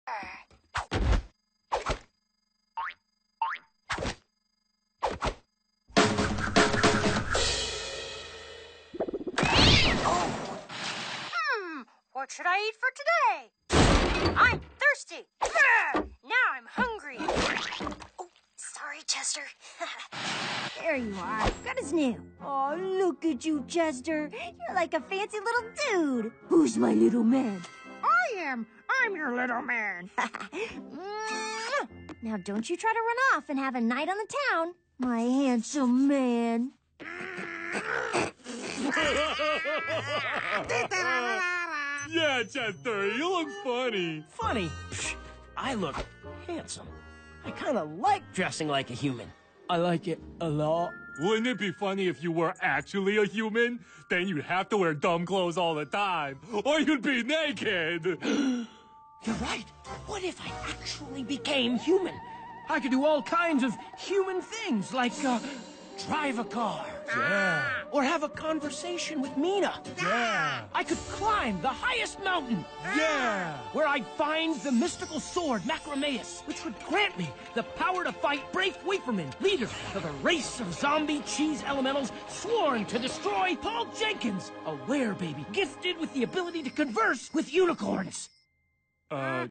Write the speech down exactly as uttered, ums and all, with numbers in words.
Hmm, what should I eat for today? I'm thirsty. Now I'm hungry. Oh, sorry, Chester. There you are, good as new. Oh, look at you, Chester. You're like a fancy little dude. Who's my little man? I am. I'm your little man. Now, don't you try to run off and have a night on the town, my handsome man. Yeah, Chester, you look funny. Funny? Psh, I look handsome. I kind of like dressing like a human. I like it a lot. Wouldn't it be funny if you were actually a human? Then you'd have to wear dumb clothes all the time, or you'd be naked. You're right. What if I actually became human? I could do all kinds of human things, like, uh, drive a car. Yeah. Or have a conversation with Mina. Yeah. I could climb the highest mountain. Yeah. Where I'd find the mystical sword, Macromeus, which would grant me the power to fight Braith Waferman, leader of a race of zombie cheese elementals sworn to destroy Paul Jenkins, a werebaby gifted with the ability to converse with unicorns. Uh,